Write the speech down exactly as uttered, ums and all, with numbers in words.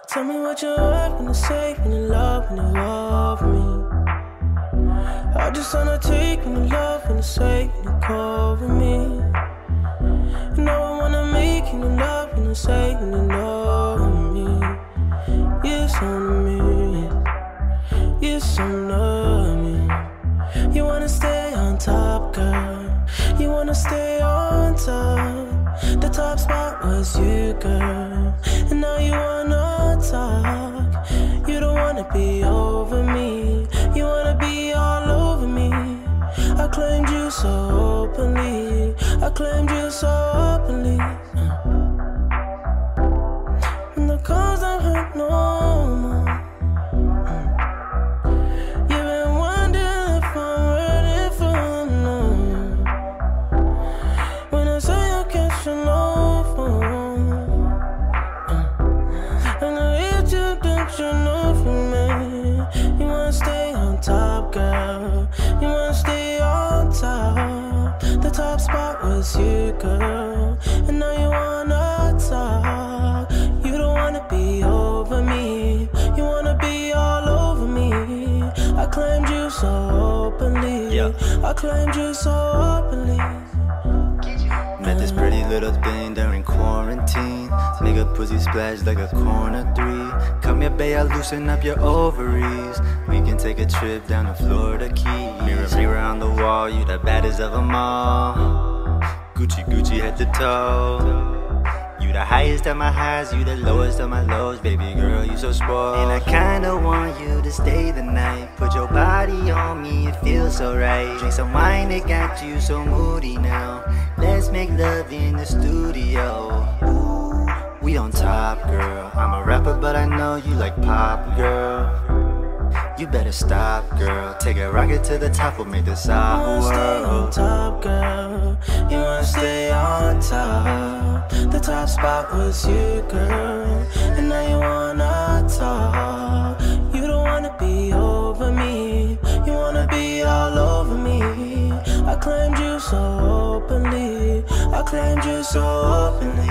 Tell me what you're worth when you say, when you love, when you love me. I just wanna take when you love, when you say, when you cover me. You know I wanna make you love, when you say, when you know me. Yes, on me. Yes, on me. You wanna stay on top, girl. You wanna stay on top. The top spot was you, girl. And now you wanna talk. You don't wanna be over me. You wanna be all over me. I claimed you so openly. I claimed you so openly. And the calls don't hurt no more. You've been wondering if I'm ready for no. When I say I can't show no phone. And I hate you, don't you know for me. You wanna stay on top, girl. You wanna stay on top. The top spot was you, girl. And now you wanna talk. You don't wanna be over me. You wanna be all over me. I claimed you so openly. Yeah. I claimed you so openly. Met this pretty little thing during quarantine. Nigga pussy splash like a corner three. Come here, babe, I'll loosen up your ovaries. We can take a trip down to Florida Keys. Mirror, mirror on the wall, you the baddest of them all. Gucci, Gucci head to toe. You the highest of my highs, you the lowest of my lows. Baby girl, you so spoiled. And I kinda want you to stay the night. Put your body on me, it feels so right. Drink some wine, it got you so moody now. Let's make love in the studio. Ooh, we on top, girl. I'm a rapper, but I know you like pop, girl. You better stop, girl. Take a rocket to the top, we'll make this our You wanna stay on world. top, girl. You wanna stay on top. The top spot was you, girl. And now you wanna talk. You don't wanna be over me. You wanna be all over me. I claimed you so openly. I claimed you so openly.